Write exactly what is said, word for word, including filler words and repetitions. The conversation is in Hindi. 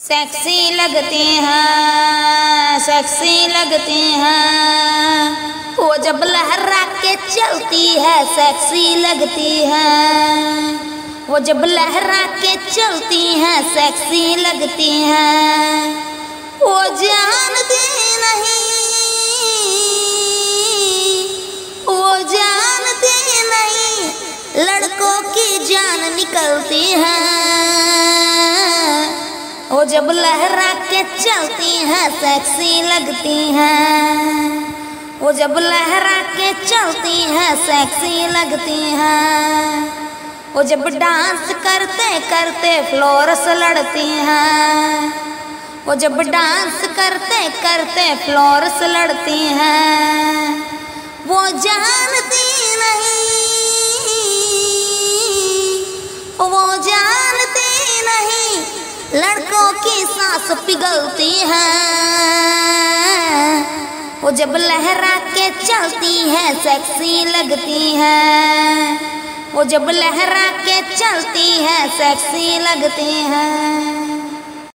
सेक्सी लगते हैं, सेक्सी लगते हैं, वो जब लहरा के चलती है सेक्सी लगती है, वो जब लहरा के चलती है सेक्सी लगती है। वो जानती नहीं, वो जानती नहीं लड़कों की जान निकलती है। वो जब लहरा के चलती है सेक्सी लगती है, वो जब लहरा के चलती है सेक्सी लगती है। वो जब डांस करते करते फ्लोर से लड़ती हैं, वो जब डांस करते करते फ्लोर से लड़ती हैं। वो जानती नहीं, वो जानती नहीं लड़कों की सांस पिघलती है। वो जब लहरा के चलती है सेक्सी लगती है, वो जब लहरा के चलती है सेक्सी लगती है।